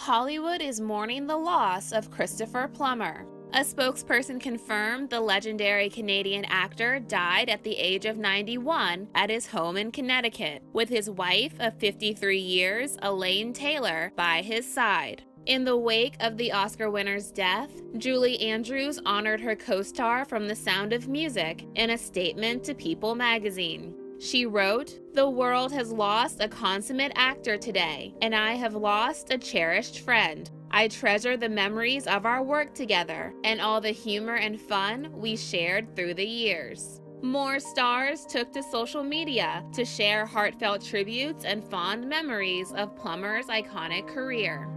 Hollywood is mourning the loss of Christopher Plummer. A spokesperson confirmed the legendary Canadian actor died at the age of 91 at his home in Connecticut, with his wife of 53 years, Elaine Taylor, by his side. In the wake of the Oscar winner's death, Julie Andrews honored her co-star from The Sound of Music in a statement to People magazine. She wrote, "The world has lost a consummate actor today, and I have lost a cherished friend. I treasure the memories of our work together and all the humor and fun we shared through the years." More stars took to social media to share heartfelt tributes and fond memories of Plummer's iconic career.